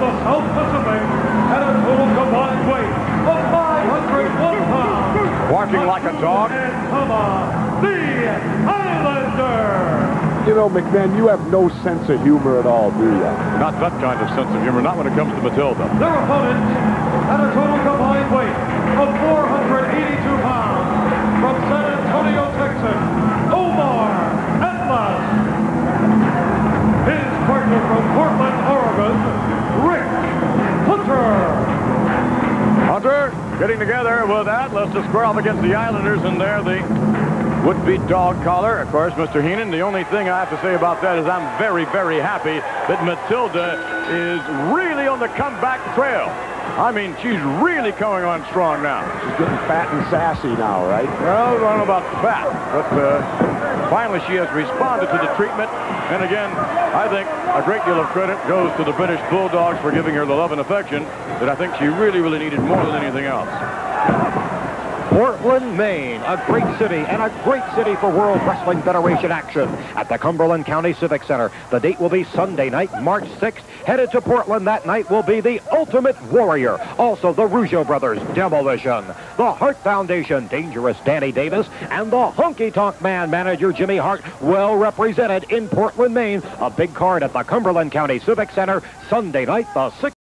the South Pacific at a total combined weight of 501 pounds. Barking like a dog. The Islanders. You know, McMahon, you have no sense of humor at all, do you? Not that kind of sense of humor, not when it comes to Matilda. Their opponents at a total combined weight of 482 pounds from San Antonio, Texas, Omar Atlas. His partner from Portland, Oregon, Rick Hunter. Hunter getting together with Atlas to square off against the Islanders, and there the would-be dog collar. Of course, Mr. Heenan, the only thing I have to say about that is I'm very, very happy that Matilda is really on the comeback trail. I mean, she's really coming on strong now. She's getting fat and sassy now, right? Well, I don't know about fat, but finally she has responded to the treatment. And again, I think a great deal of credit goes to the British Bulldogs for giving her the love and affection that I think she really, really needed more than anything else. Portland, Maine, a great city and a great city for World Wrestling Federation action at the Cumberland County Civic Center. The date will be Sunday night, March 6th. Headed to Portland that night will be the Ultimate Warrior, also the Rougeau Brothers, Demolition, the Hart Foundation, Dangerous Danny Davis, and the Honky Tonk Man manager Jimmy Hart, well represented in Portland, Maine. A big card at the Cumberland County Civic Center, Sunday night, the 6th.